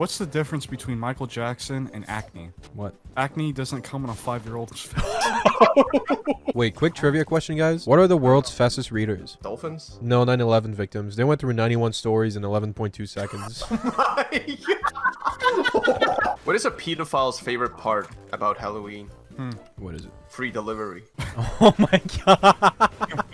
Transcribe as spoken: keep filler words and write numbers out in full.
What's the difference between Michael Jackson and acne? What? Acne doesn't come in a five-year-old's face. Wait, quick trivia question, guys. What are the world's fastest readers? Dolphins? No, nine eleven victims. They went through ninety-one stories in eleven point two seconds. What is a pedophile's favorite part about Halloween? Hmm. What is it? Free delivery. Oh my god.